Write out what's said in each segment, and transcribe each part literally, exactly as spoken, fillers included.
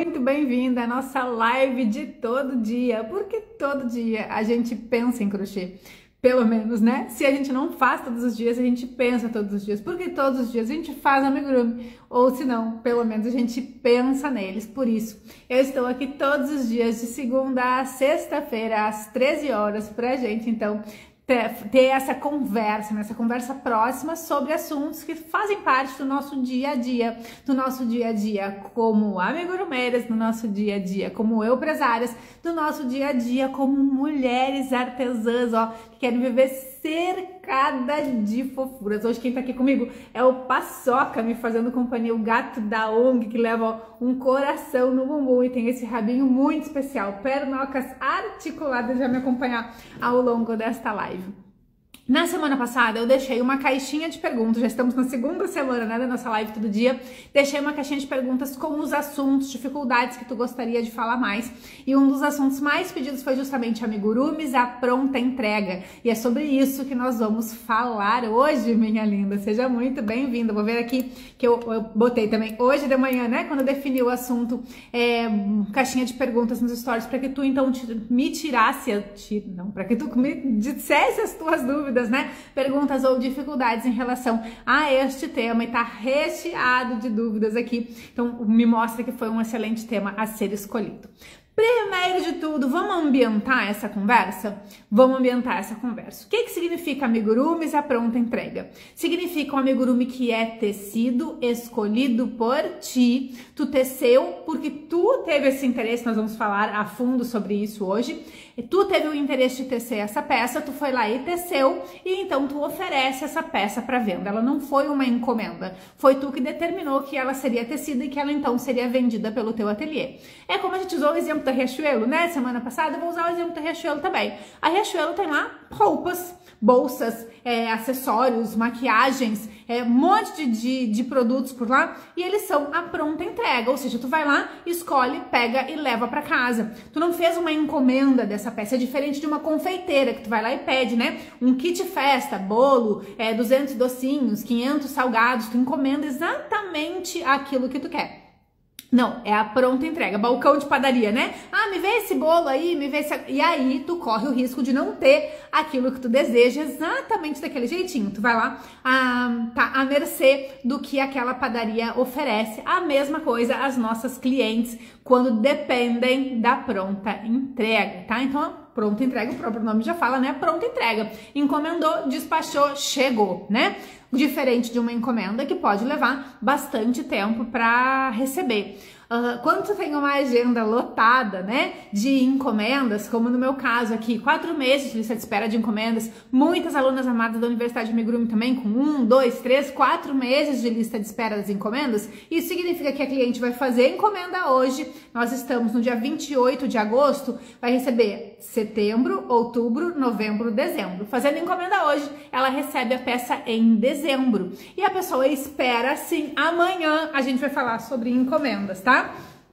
muito bem-vinda à nossa live de todo dia, porque todo dia a gente pensa em crochê, pelo menos, né? Se a gente não faz todos os dias, a gente pensa todos os dias, porque todos os dias a gente faz amigurumi, ou se não, pelo menos a gente pensa neles. Por isso, eu estou aqui todos os dias, de segunda a sexta-feira, às treze horas, pra gente, então, ter essa conversa, né? Essa conversa próxima sobre assuntos que fazem parte do nosso dia a dia, do nosso dia a dia como amigurumeiras, do nosso dia a dia como eu empresárias, do nosso dia a dia como mulheres artesãs, ó, que querem viver cercada de fofuras. Hoje quem tá aqui comigo é o Paçoca, me fazendo companhia, o gato da O N G, que leva ó, um coração no bumbum e tem esse rabinho muito especial, pernocas articuladas, já me acompanhar ao longo desta live. Na semana passada eu deixei uma caixinha de perguntas, já estamos na segunda semana, né, da nossa live todo dia, deixei uma caixinha de perguntas com os assuntos, dificuldades que tu gostaria de falar mais, e um dos assuntos mais pedidos foi justamente amigurumis, a pronta entrega, e é sobre isso que nós vamos falar hoje, minha linda. Seja muito bem-vinda. Vou ver aqui que eu, eu botei também hoje de manhã, né, quando eu defini o assunto, é, caixinha de perguntas nos stories, para que tu então me tirasse, não, para que tu me dissesse as tuas dúvidas, né? Perguntas ou dificuldades em relação a este tema, e tá recheado de dúvidas aqui, então me mostra que foi um excelente tema a ser escolhido. Primeiro de tudo, vamos ambientar essa conversa? Vamos ambientar essa conversa. O que que significa amigurumis, a pronta entrega? Significa um amigurumi que é tecido, escolhido por ti, tu teceu porque tu teve esse interesse, nós vamos falar a fundo sobre isso hoje, e tu teve o interesse de tecer essa peça, tu foi lá e teceu, e então tu oferece essa peça para venda. Ela não foi uma encomenda, foi tu que determinou que ela seria tecida e que ela então seria vendida pelo teu ateliê. É como a gente usou o exemplo da Riachuelo, né? Semana passada eu vou usar o exemplo da Riachuelo também. A Riachuelo tem lá roupas, bolsas, é, acessórios, maquiagens, é, um monte de, de, de produtos por lá, e eles são a pronta entrega, ou seja, tu vai lá, escolhe, pega e leva para casa. Tu não fez uma encomenda dessa peça, é diferente de uma confeiteira, que tu vai lá e pede, né? Um kit festa, bolo, é, duzentos docinhos, quinhentos salgados, tu encomenda exatamente aquilo que tu quer. Não, é a pronta entrega, balcão de padaria, né? Ah, me vê esse bolo aí, me vê esse... E aí tu corre o risco de não ter aquilo que tu deseja exatamente daquele jeitinho. Tu vai lá, ah, tá à mercê do que aquela padaria oferece. A mesma coisa as nossas clientes quando dependem da pronta entrega, tá? Então, pronta entrega, o próprio nome já fala, né? Pronta entrega. Encomendou, despachou, chegou, né? Diferente de uma encomenda que pode levar bastante tempo para receber. Uh, quando tu tem uma agenda lotada, né, de encomendas, como no meu caso aqui, quatro meses de lista de espera de encomendas, muitas alunas amadas da Universidade de Amigurumi também com um, dois, três, quatro meses de lista de espera das encomendas, isso significa que a cliente vai fazer a encomenda hoje, nós estamos no dia vinte e oito de agosto, vai receber setembro, outubro, novembro, dezembro. Fazendo a encomenda hoje, ela recebe a peça em dezembro. E a pessoa espera assim, amanhã a gente vai falar sobre encomendas, tá?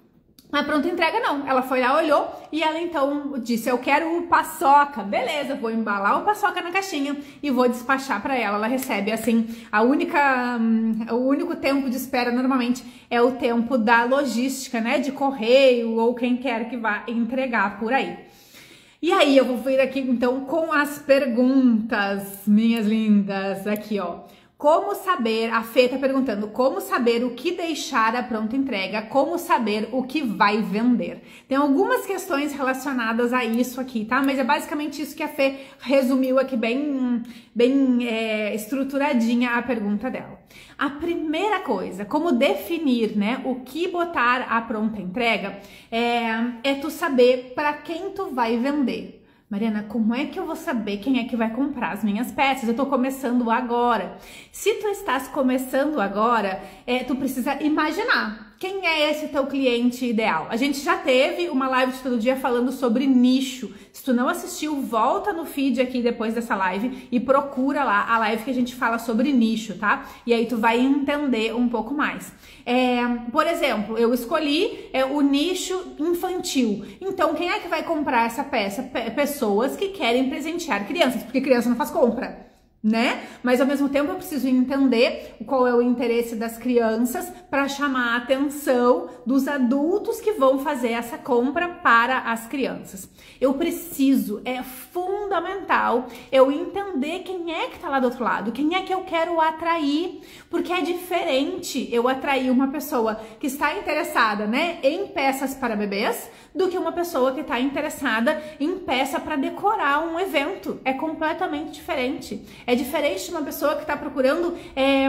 A pronta entrega não, ela foi lá, olhou e ela então disse, eu quero o Paçoca, beleza, vou embalar o Paçoca na caixinha e vou despachar para ela. Ela recebe assim, a única, o único tempo de espera normalmente é o tempo da logística, né, de correio ou quem quer que vá entregar por aí. E aí eu vou vir aqui então com as perguntas, minhas lindas, aqui ó. Como saber, a Fê tá perguntando, como saber o que deixar a pronta entrega, como saber o que vai vender. Tem algumas questões relacionadas a isso aqui, tá? Mas é basicamente isso que a Fê resumiu aqui bem, bem é, estruturadinha a pergunta dela. A primeira coisa, como definir, né, o que botar a pronta entrega, é, é tu saber para quem tu vai vender. Mariana, como é que eu vou saber quem é que vai comprar as minhas peças? Eu tô começando agora. Se tu estás começando agora, é, tu precisa imaginar quem é esse teu cliente ideal. A gente já teve uma live de todo dia falando sobre nicho. Se tu não assistiu, volta no feed aqui depois dessa live e procura lá a live que a gente fala sobre nicho, tá? E aí tu vai entender um pouco mais. É, por exemplo, eu escolhi é, o nicho infantil. Então, quem é que vai comprar essa peça? P- pessoas que querem presentear crianças, porque criança não faz compra. né? Mas ao mesmo tempo eu preciso entender qual é o interesse das crianças para chamar a atenção dos adultos que vão fazer essa compra para as crianças. Eu preciso, é fundamental eu entender quem é que tá lá do outro lado, quem é que eu quero atrair, porque é diferente eu atrair uma pessoa que está interessada, né, em peças para bebês, do que uma pessoa que está interessada em peça para decorar um evento. É completamente diferente. É diferente de uma pessoa que está procurando é,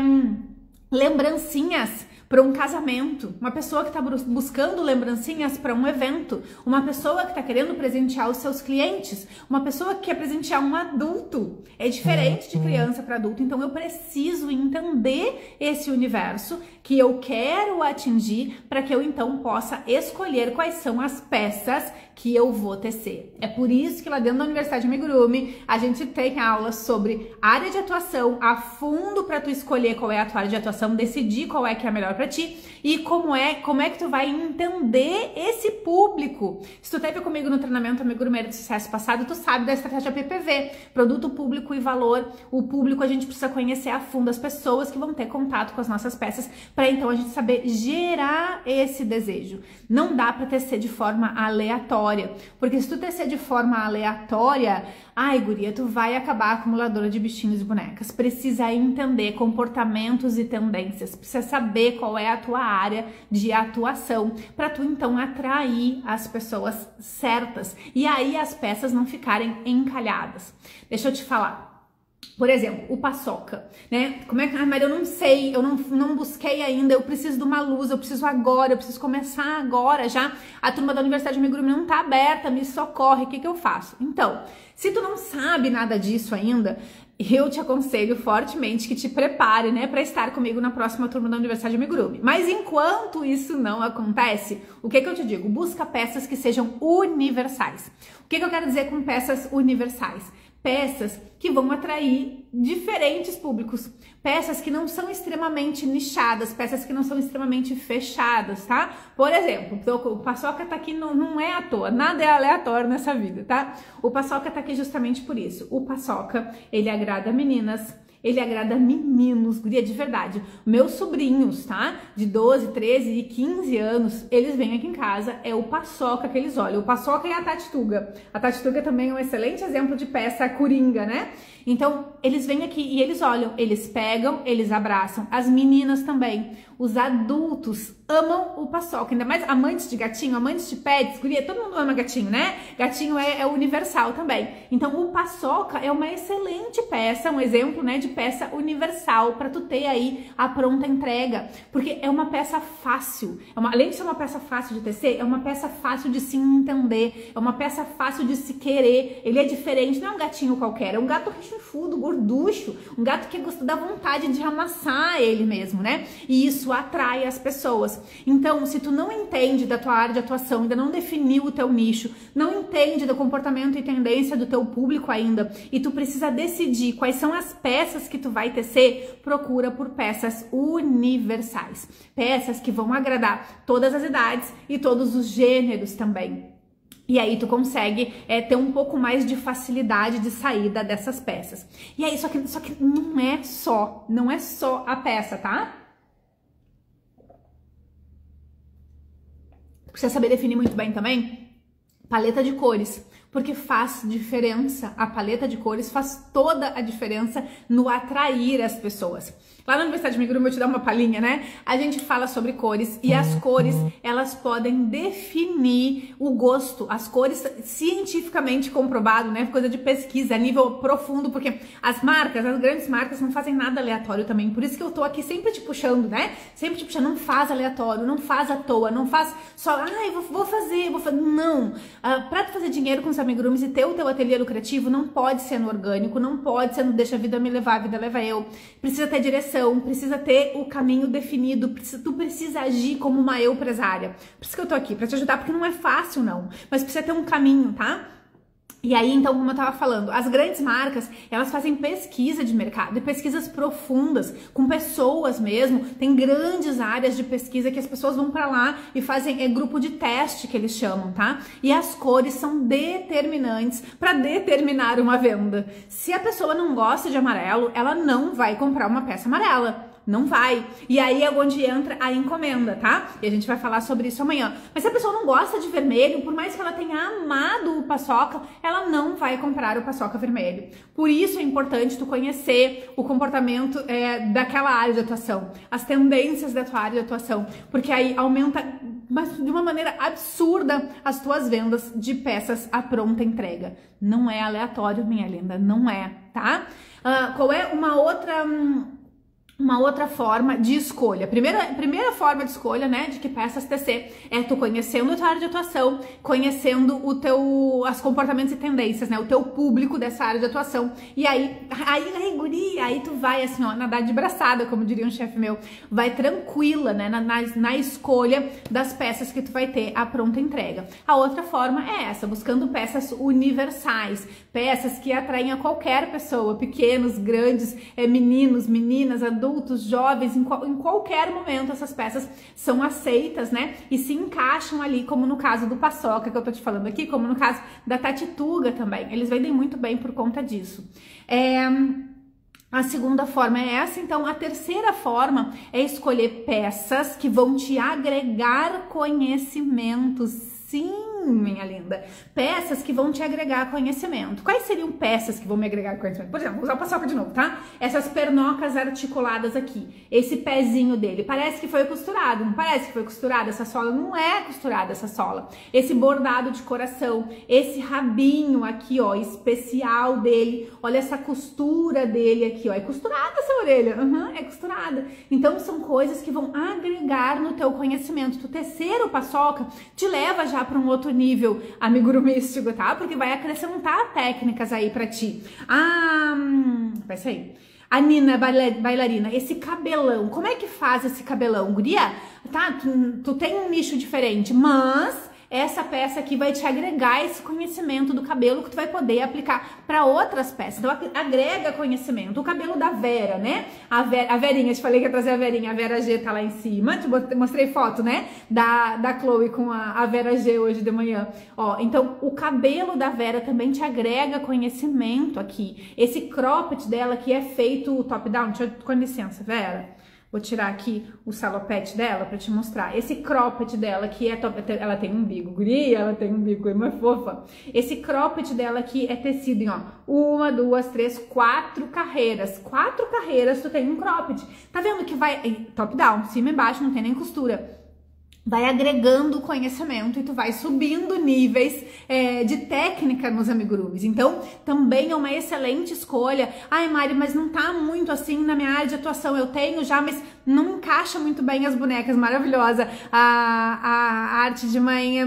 lembrancinhas para um casamento, uma pessoa que está buscando lembrancinhas para um evento, uma pessoa que está querendo presentear os seus clientes, uma pessoa que quer presentear um adulto. É diferente de criança para adulto, então eu preciso entender esse universo que eu quero atingir para que eu então possa escolher quais são as peças que eu vou tecer. É por isso que lá dentro da Universidade Amigurumi a gente tem aulas sobre área de atuação a fundo para tu escolher qual é a tua área de atuação, decidir qual é que é a melhor para ti e como é, como é que tu vai entender esse público. Se tu teve comigo no treinamento Amigurumi de Sucesso passado, tu sabe da estratégia P P V, produto, público e valor. O público a gente precisa conhecer a fundo as pessoas que vão ter contato com as nossas peças para então a gente saber gerar esse desejo. Não dá para tecer de forma aleatória, porque se tu tecer de forma aleatória, ai guria, tu vai acabar acumuladora de bichinhos e bonecas. Precisa entender comportamentos e tendências, precisa saber qual é a tua área de atuação, para tu então atrair as pessoas certas e aí as peças não ficarem encalhadas. Deixa eu te falar. Por exemplo, o paçoca, né? Como é que, ah, mas eu não sei, eu não, não busquei ainda, eu preciso de uma luz, eu preciso agora, eu preciso começar agora já. A turma da Universidade Amigurumi não tá aberta, me socorre, o que que eu faço? Então, se tu não sabe nada disso ainda, eu te aconselho fortemente que te prepare, né, para estar comigo na próxima turma da Universidade Amigurumi. Mas enquanto isso não acontece, o que que eu te digo? Busca peças que sejam universais. O que que eu quero dizer com peças universais? Peças que vão atrair diferentes públicos, peças que não são extremamente nichadas, peças que não são extremamente fechadas, tá? Por exemplo, o paçoca tá aqui, não, não é à toa, nada é aleatório nessa vida, tá? O paçoca tá aqui justamente por isso. O paçoca, ele agrada meninas, ele agrada meninos, guria, de verdade. Meus sobrinhos, tá? De doze, treze e quinze anos, eles vêm aqui em casa, é o paçoca que eles olham. O paçoca e a tatituga. A tatituga também é um excelente exemplo de peça coringa, né? Então, eles vêm aqui e eles olham, eles pegam, eles abraçam. As meninas também. Os adultos amam o paçoca, ainda mais amantes de gatinho, amantes de pets, guria, todo mundo ama gatinho, né? Gatinho é, é universal também. Então, o paçoca é uma excelente peça, um exemplo, né, de peça universal para tu ter aí a pronta entrega, porque é uma peça fácil, é uma, além de ser uma peça fácil de tecer, é uma peça fácil de se entender, é uma peça fácil de se querer. Ele é diferente, não é um gatinho qualquer, é um gato rechonchudo, gorducho, um gato que gosta da vontade de amassar ele mesmo, né? E isso atrai as pessoas. Então, se tu não entende da tua área de atuação, ainda não definiu o teu nicho, não entende do comportamento e tendência do teu público ainda, e tu precisa decidir quais são as peças que tu vai tecer, procura por peças universais. Peças que vão agradar todas as idades e todos os gêneros também. E aí tu consegue é, ter um pouco mais de facilidade de saída dessas peças. E aí, só que, só que não é só, não é só a peça, tá? Precisa saber definir muito bem também paleta de cores, porque faz diferença, a paleta de cores faz toda a diferença no atrair as pessoas. Lá na Universidade Amigurumi, eu vou te dar uma palhinha, né? A gente fala sobre cores e as cores, elas podem definir o gosto. As cores, cientificamente comprovado, né? Coisa de pesquisa a nível profundo, porque as marcas, as grandes marcas não fazem nada aleatório também. Por isso que eu tô aqui sempre te puxando, né? Sempre te puxando, não faz aleatório, não faz à toa, não faz só, ai, vou, vou fazer, vou fazer. Não! Uh, pra tu fazer dinheiro com os amigurumis e ter o teu ateliê lucrativo, não pode ser no orgânico, não pode ser no deixa a vida me levar, a vida leva eu. Precisa ter direção, precisa ter o caminho definido, precisa, tu precisa agir como uma eu empresária. Por isso que eu tô aqui, pra te ajudar, porque não é fácil não, mas precisa ter um caminho, tá? E aí, então, como eu tava falando, as grandes marcas, elas fazem pesquisa de mercado, e pesquisas profundas, com pessoas mesmo, tem grandes áreas de pesquisa que as pessoas vão pra lá e fazem, é grupo de teste que eles chamam, tá? E as cores são determinantes pra determinar uma venda. Se a pessoa não gosta de amarelo, ela não vai comprar uma peça amarela. Não vai. E aí é onde entra a encomenda, tá? E a gente vai falar sobre isso amanhã. Mas se a pessoa não gosta de vermelho, por mais que ela tenha amado o paçoca, ela não vai comprar o paçoca vermelho. Por isso é importante tu conhecer o comportamento é, daquela área de atuação, as tendências da tua área de atuação, porque aí aumenta, mas de uma maneira absurda, as tuas vendas de peças à pronta entrega. Não é aleatório, minha linda, não é, tá? Uh, qual é uma outra... Hum, Uma outra forma de escolha. Primeira, primeira forma de escolha, né, de que peças tecer é tu conhecendo a tua área de atuação, conhecendo o teu, as comportamentos e tendências, né, o teu público dessa área de atuação. E aí, aí, aí, guri, aí tu vai assim, ó, nadar de braçada, como diria um chefe meu, vai tranquila, né, na, na, na escolha das peças que tu vai ter à pronta entrega. A outra forma é essa, buscando peças universais, peças que atraem a qualquer pessoa, pequenos, grandes, é, meninos, meninas, adultos, adultos, jovens, em, qual, em qualquer momento essas peças são aceitas, né? E se encaixam ali, como no caso do paçoca que eu tô te falando aqui, como no caso da Tatituga também. Eles vendem muito bem por conta disso. É... A segunda forma é essa, então a terceira forma é escolher peças que vão te agregar conhecimentos. Sim, minha linda. Peças que vão te agregar conhecimento. Quais seriam peças que vão me agregar conhecimento? Por exemplo, vou usar o paçoca de novo, tá? Essas pernocas articuladas aqui. Esse pezinho dele. Parece que foi costurado. Não parece que foi costurado? Essa sola não é costurada, essa sola. Esse bordado de coração. Esse rabinho aqui, ó, especial dele. Olha essa costura dele aqui, ó. É costurada essa orelha. Uhum, é costurada. Então, são coisas que vão agregar no teu conhecimento. Tu tecer o paçoca te leva já para um outro nível amigurumístico, tá? Porque vai acrescentar técnicas aí pra ti. Ah, hum, vai sair. A Nina, bailarina, esse cabelão, como é que faz esse cabelão? Guria, tá? Tu, tu tem um nicho diferente, mas essa peça aqui vai te agregar esse conhecimento do cabelo que tu vai poder aplicar para outras peças. Então, agrega conhecimento. O cabelo da Vera, né? A, Vera, a Verinha, te falei que ia trazer a Verinha. A Vera G tá lá em cima. Te mostrei foto, né? Da, da Chloe com a, a Vera G hoje de manhã. Ó, então, o cabelo da Vera também te agrega conhecimento aqui. Esse cropped dela que é feito top-down. Deixa eu, com licença, Vera. Vou tirar aqui o salopete dela pra te mostrar. Esse cropped dela que é top, ela tem um umbigo, guria, ela tem um umbigo, é uma fofa. Esse cropped dela aqui é tecido em, ó, uma, duas, três, quatro carreiras. Quatro carreiras tu tem um cropped. Tá vendo que vai top down, cima e embaixo, não tem nem costura. Vai agregando conhecimento e tu vai subindo níveis é, de técnica nos amigurumis. Então, também é uma excelente escolha. Ai, Mari, mas não tá muito assim na minha área de atuação. Eu tenho já, mas não encaixa muito bem as bonecas. Maravilhosa. A, a arte de manhã...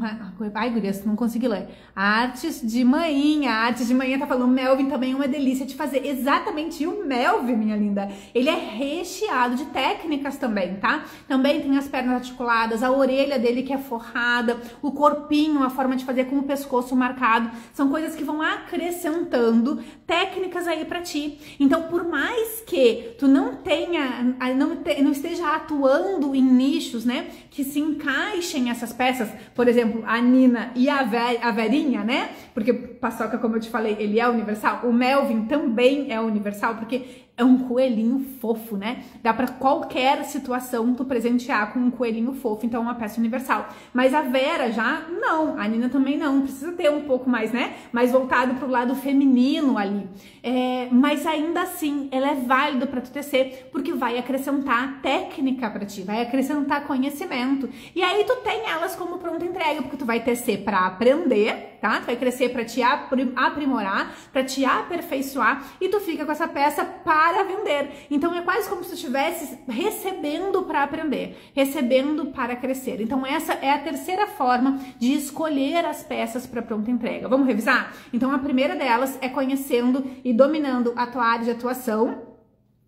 Ai, guria, não consegui ler. Artes de manhã. A arte de manhã tá falando. O Melvin também é uma delícia de fazer. Exatamente. E o Melvin, minha linda, ele é recheado de técnicas também, tá? Também tem as pernas articuladas, a orelha dele que é forrada, o corpinho, a forma de fazer com o pescoço marcado, são coisas que vão acrescentando técnicas aí pra ti. Então, por mais que tu não tenha, não, te, não esteja atuando em nichos, né, que se encaixem essas peças, por exemplo, a Nina e a, Ver, a Verinha, né, porque paçoca, como eu te falei, ele é universal, o Melvin também é universal, porque é um coelhinho fofo, né? Dá pra qualquer situação tu presentear com um coelhinho fofo, então é uma peça universal. Mas a Vera já não, a Nina também não, precisa ter um pouco mais, né? Mais voltado pro lado feminino ali. É, mas ainda assim, ela é válida pra tu tecer, porque vai acrescentar técnica pra ti, vai acrescentar conhecimento. E aí tu tem elas como pronta entrega, porque tu vai tecer pra aprender, tá? Tu vai crescer pra te aprimorar, pra te aperfeiçoar, e tu fica com essa peça para para vender. Então é quase como se tu estivesse recebendo para aprender, recebendo para crescer. Então essa é a terceira forma de escolher as peças para pronta entrega. Vamos revisar? Então a primeira delas é conhecendo e dominando a tua área de atuação.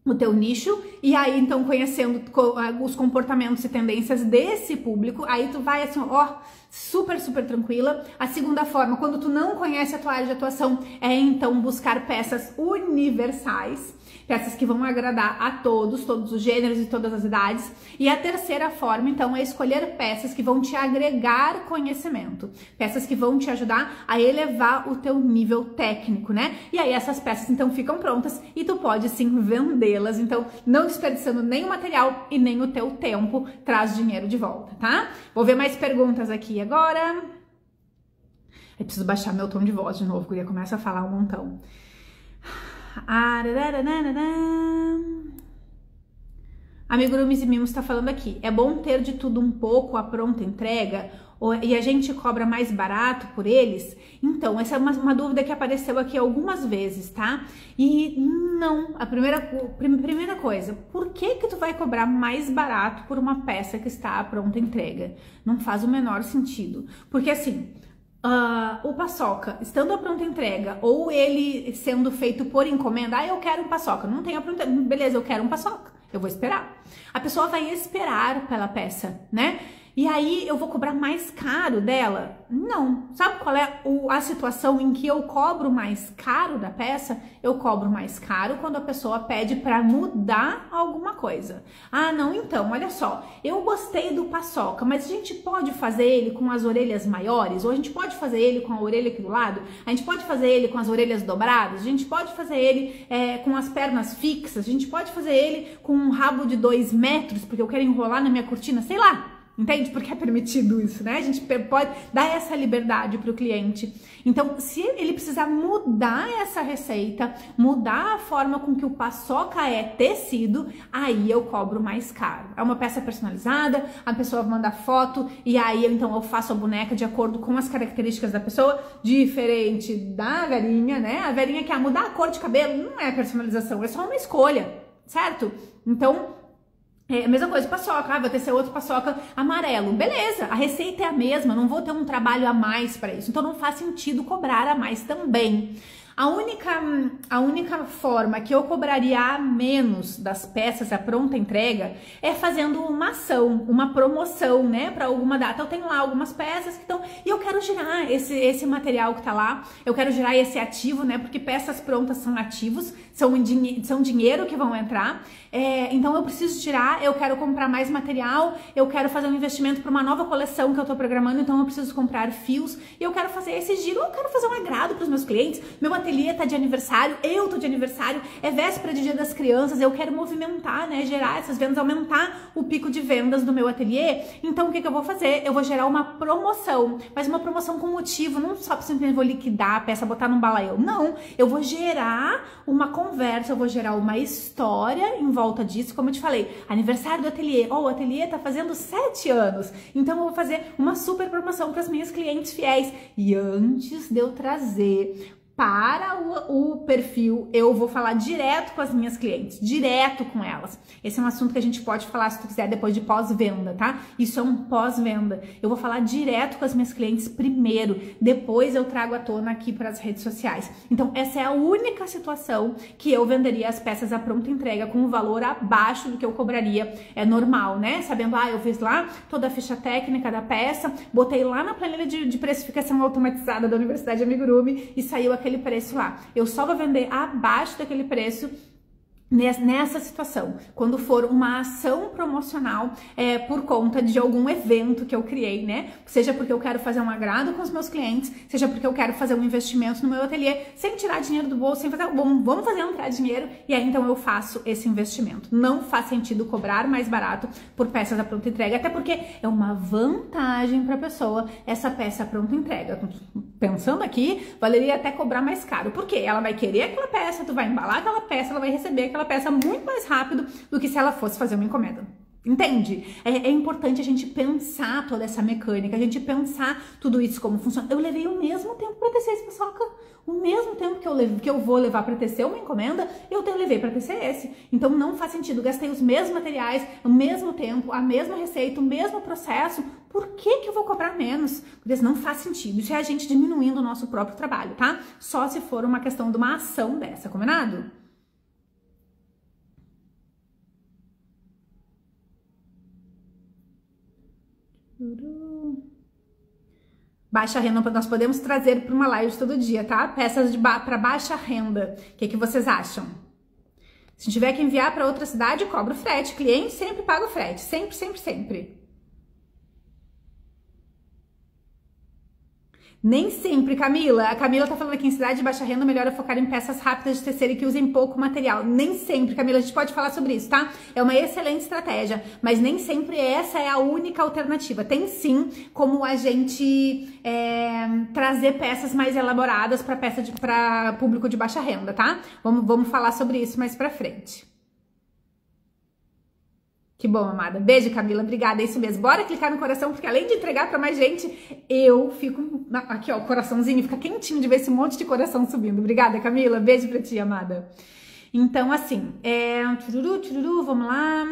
o teu nicho, e aí então conhecendo os comportamentos e tendências desse público, aí tu vai assim, ó, super, super tranquila. A segunda forma, quando tu não conhece a tua área de atuação, é então buscar peças universais, peças que vão agradar a todos, todos os gêneros e todas as idades. E a terceira forma, então, é escolher peças que vão te agregar conhecimento, peças que vão te ajudar a elevar o teu nível técnico, né? E aí essas peças, então, ficam prontas e tu pode, sim, vendê-las. Então, não desperdiçando nem o material e nem o teu tempo, traz dinheiro de volta, tá? Vou ver mais perguntas aqui agora. Eu preciso baixar meu tom de voz de novo, porque começa a falar um montão. Amigurumis e Mimos está falando aqui. É bom ter de tudo um pouco a pronta entrega e a gente cobra mais barato por eles? Então, essa é uma, uma dúvida que apareceu aqui algumas vezes, tá? E não, a primeira, primeira coisa, por que que tu vai cobrar mais barato por uma peça que está à pronta entrega? Não faz o menor sentido. Porque assim, Uh, o paçoca, estando a pronta entrega, ou ele sendo feito por encomenda, ah, eu quero um paçoca, não tem a pronta, beleza, eu quero um paçoca, eu vou esperar. A pessoa vai esperar pela peça, né? E aí eu vou cobrar mais caro dela? Não. Sabe qual é o, a situação em que eu cobro mais caro da peça? Eu cobro mais caro quando a pessoa pede para mudar alguma coisa. Ah, não, então, olha só, eu gostei do paçoca, mas a gente pode fazer ele com as orelhas maiores? Ou a gente pode fazer ele com a orelha aqui do lado? A gente pode fazer ele com as orelhas dobradas? A gente pode fazer ele é, com as pernas fixas? A gente pode fazer ele com um rabo de dois metros, porque eu quero enrolar na minha cortina? Sei lá. Entende? Porque é permitido isso, né? A gente pode dar essa liberdade para o cliente. Então, se ele precisar mudar essa receita, mudar a forma com que o paçoca é tecido, aí eu cobro mais caro. É uma peça personalizada, a pessoa manda foto e aí então eu faço a boneca de acordo com as características da pessoa, diferente da Verinha, né? A Verinha quer mudar a cor de cabelo, não é personalização, é só uma escolha, certo? Então, é a mesma coisa, paçoca, ah, vai ter outro paçoca amarelo. Beleza, a receita é a mesma, não vou ter um trabalho a mais para isso. Então não faz sentido cobrar a mais também. A única, a única forma que eu cobraria a menos das peças à pronta entrega é fazendo uma ação, uma promoção, né, para alguma data. Eu tenho lá algumas peças que estão e eu quero girar esse, esse material que tá lá, eu quero girar esse ativo, né, porque peças prontas são ativos, são, são dinheiro que vão entrar. É, então eu preciso tirar, eu quero comprar mais material, eu quero fazer um investimento para uma nova coleção que eu tô programando, então eu preciso comprar fios e eu quero fazer esse giro, eu quero fazer um agrado para os meus clientes. Meu ateliê tá de aniversário, eu tô de aniversário, é véspera de Dia das Crianças, eu quero movimentar, né, gerar essas vendas, aumentar o pico de vendas do meu ateliê. Então o que que eu vou fazer? Eu vou gerar uma promoção, mas uma promoção com motivo, não só simplesmente vou liquidar a peça, botar num balaião, não, eu vou gerar uma conversa, eu vou gerar uma história em volta disso, como eu te falei, aniversário do ateliê, oh, o ateliê tá fazendo sete anos, então eu vou fazer uma super promoção para as minhas clientes fiéis, e antes de eu trazer para o, o perfil, eu vou falar direto com as minhas clientes, direto com elas. Esse é um assunto que a gente pode falar, se tu quiser, depois de pós-venda, tá? Isso é um pós-venda. Eu vou falar direto com as minhas clientes primeiro, depois eu trago à tona aqui para as redes sociais. Então, essa é a única situação que eu venderia as peças à pronta entrega com um valor abaixo do que eu cobraria, é normal, né? Sabendo, ah, eu fiz lá toda a ficha técnica da peça, botei lá na planilha de, de precificação automatizada da Universidade Amigurumi e saiu aqui aquele preço lá. Eu só vou vender abaixo daquele preço nessa situação, quando for uma ação promocional é, por conta de algum evento que eu criei, né? Seja porque eu quero fazer um agrado com os meus clientes, seja porque eu quero fazer um investimento no meu ateliê, sem tirar dinheiro do bolso, sem fazer, bom, vamos fazer entrar dinheiro, e aí então eu faço esse investimento. Não faz sentido cobrar mais barato por peças à pronta entrega, até porque é uma vantagem para a pessoa essa peça à pronta entrega. Pensando aqui, valeria até cobrar mais caro, porque ela vai querer aquela peça, tu vai embalar aquela peça, ela vai receber aquela peça muito mais rápido do que se ela fosse fazer uma encomenda. Entende? É, é importante a gente pensar toda essa mecânica, a gente pensar tudo isso como funciona. Eu levei o mesmo tempo para tecer esse paçoca, o mesmo tempo que eu, levo, que eu vou levar para tecer uma encomenda, eu te, levei para tecer esse. Então não faz sentido, gastei os mesmos materiais, o mesmo tempo, a mesma receita, o mesmo processo. Por que que eu vou cobrar menos? Porque não faz sentido. Isso é a gente diminuindo o nosso próprio trabalho, tá? Só se for uma questão de uma ação dessa, combinado? Baixa renda, nós podemos trazer para uma live todo dia, tá? Peças ba para baixa renda. O que, que vocês acham? Se tiver que enviar para outra cidade, cobra o frete. Cliente sempre paga o frete. Sempre, sempre, sempre. Nem sempre, Camila. A Camila tá falando aqui, em cidade de baixa renda, melhor é focar em peças rápidas de terceira e que usem pouco material. Nem sempre, Camila, a gente pode falar sobre isso, tá? É uma excelente estratégia, mas nem sempre essa é a única alternativa. Tem sim como a gente é, trazer peças mais elaboradas para peça de para público de baixa renda, tá? Vamos, vamos falar sobre isso mais pra frente. Que bom, amada. Beijo, Camila. Obrigada, é isso mesmo. Bora clicar no coração, porque além de entregar pra mais gente, eu fico... Aqui, ó, o coraçãozinho fica quentinho de ver esse monte de coração subindo. Obrigada, Camila. Beijo pra ti, amada. Então, assim, é... Tururu, tururu, vamos lá...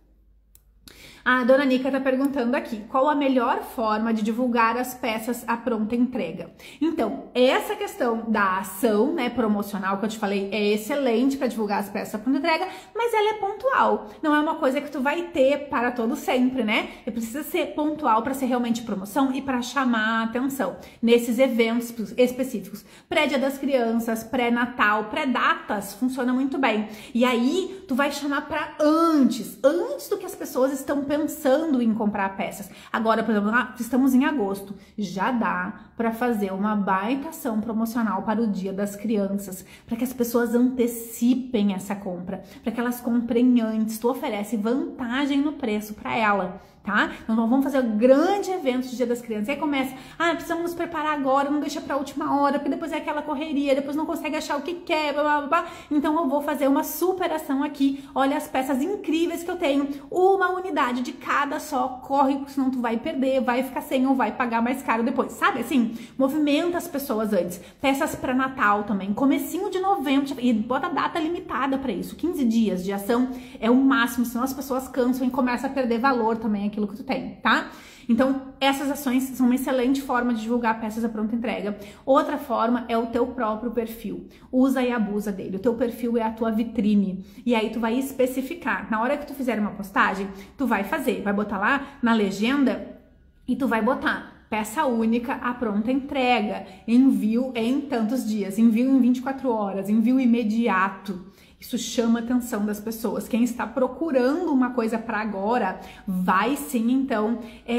A dona Nica tá perguntando aqui, qual a melhor forma de divulgar as peças à pronta entrega? Então, essa questão da ação, né, promocional que eu te falei é excelente para divulgar as peças à pronta entrega, mas ela é pontual. Não é uma coisa que tu vai ter para todo sempre, né? Precisa ser pontual para ser realmente promoção e para chamar a atenção nesses eventos específicos. Pré-dia das crianças, pré-natal, pré-datas, funciona muito bem. E aí, tu vai chamar para antes, antes do que as pessoas estão pensando em comprar peças. Agora, por exemplo, estamos em agosto, já dá para fazer uma baita ação promocional para o Dia das Crianças, para que as pessoas antecipem essa compra, para que elas comprem antes. Tu oferece vantagem no preço para ela, tá? Então vamos fazer um grande evento de Dia das Crianças. Aí começa, ah, precisamos nos preparar agora, não deixa para a última hora, porque depois é aquela correria, depois não consegue achar o que quer, blá, blá, blá. Então eu vou fazer uma super ação aqui. Olha as peças incríveis que eu tenho, uma unidade de cada só, corre, senão tu vai perder, vai ficar sem ou vai pagar mais caro depois, sabe? Assim, movimenta as pessoas antes. Peças para Natal também, comecinho de novembro, e bota data limitada para isso, quinze dias de ação é o máximo, senão as pessoas cansam e começam a perder valor também aquilo que tu tem, tá? Então, essas ações são uma excelente forma de divulgar peças à pronta entrega. Outra forma é o teu próprio perfil. Usa e abusa dele. O teu perfil é a tua vitrine. E aí tu vai especificar. Na hora que tu fizer uma postagem, tu vai fazer, vai botar lá na legenda e tu vai botar peça única à pronta entrega. Envio em tantos dias, envio em vinte e quatro horas, envio imediato. Isso chama a atenção das pessoas. Quem está procurando uma coisa para agora, vai sim, então,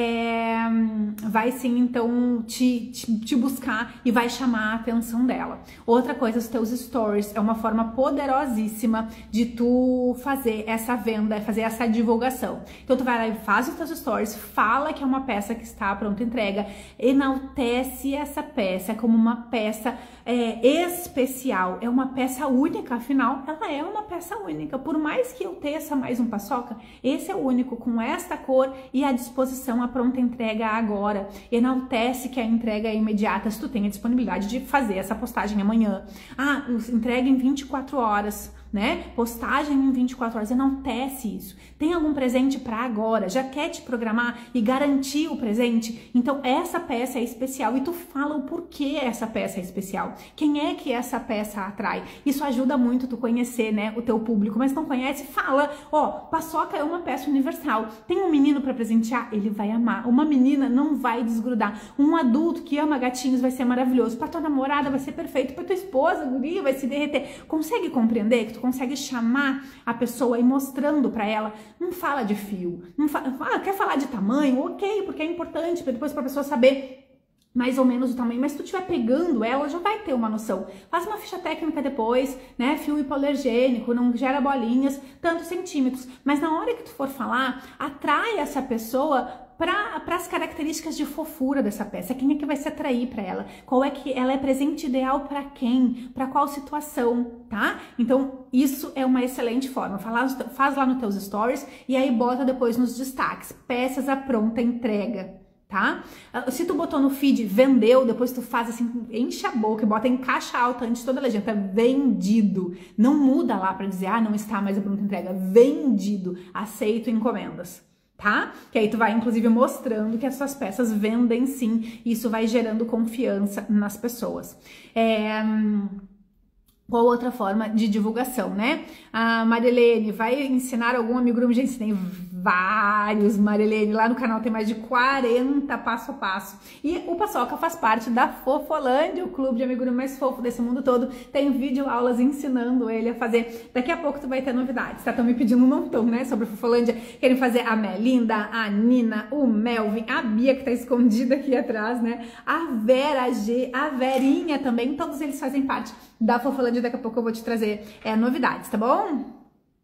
é, vai sim, então, te, te, te buscar e vai chamar a atenção dela. Outra coisa, os teus stories é uma forma poderosíssima de tu fazer essa venda, fazer essa divulgação. Então, tu vai lá e faz os teus stories, fala que é uma peça que está à pronta entrega, enaltece essa peça como uma peça é, especial, é uma peça única, afinal, ela é uma peça única. Por mais que eu teça mais um paçoca, esse é o único, com esta cor e à disposição, a pronta entrega agora. Enaltece que a entrega é imediata, se tu tem a disponibilidade de fazer essa postagem amanhã. Ah, entrega em vinte e quatro horas. Né? Postagem em vinte e quatro horas, enaltece isso. Tem algum presente para agora? Já quer te programar e garantir o presente? Então essa peça é especial e tu fala o porquê essa peça é especial. Quem é que essa peça atrai? Isso ajuda muito tu conhecer, né, o teu público, mas não conhece, fala, ó, paçoca é uma peça universal. Tem um menino para presentear, ele vai amar. Uma menina não vai desgrudar. Um adulto que ama gatinhos vai ser maravilhoso. Para tua namorada vai ser perfeito. Para tua esposa, guria, vai se derreter. Consegue compreender que tu consegue chamar a pessoa e mostrando para ela? Não fala de fio, não fala, ah, quer falar de tamanho? Ok, porque é importante para depois para a pessoa saber mais ou menos o tamanho, mas se tu estiver pegando ela, já vai ter uma noção. Faz uma ficha técnica depois, né? Fio hipoalergênico, não gera bolinhas, tantos centímetros. Mas na hora que tu for falar, atrai essa pessoa para as características de fofura dessa peça. Quem é que vai se atrair para ela? Qual é que ela é presente ideal para quem? Para qual situação, tá? Então, isso é uma excelente forma. Faz, faz lá nos teus stories e aí bota depois nos destaques. Peças à pronta entrega. Tá? Se tu botou no feed, vendeu, depois tu faz assim, enche a boca e bota em caixa alta antes de toda a legenda, vendido. Não muda lá para dizer, ah, não está mais a pronta entrega, vendido, aceito encomendas, tá? Que aí tu vai, inclusive, mostrando que essas peças vendem sim, e isso vai gerando confiança nas pessoas. É... Qual outra forma de divulgação, né? A Marilene vai ensinar algum amigurumi? Já ensinei vários, Marilene. Lá no canal tem mais de quarenta passo a passo. E o Paçoca faz parte da Fofolândia, o clube de amigurumi mais fofo desse mundo todo. Tem vídeo aulas ensinando ele a fazer. Daqui a pouco tu vai ter novidades, tá? Estão me pedindo um montão, né, sobre a Fofolândia. Querem fazer a Melinda, a Nina, o Melvin, a Bia, que tá escondida aqui atrás, né? A Vera G, a Verinha também. Todos eles fazem parte da Fofolândia. Daqui a pouco eu vou te trazer é, novidades, tá bom?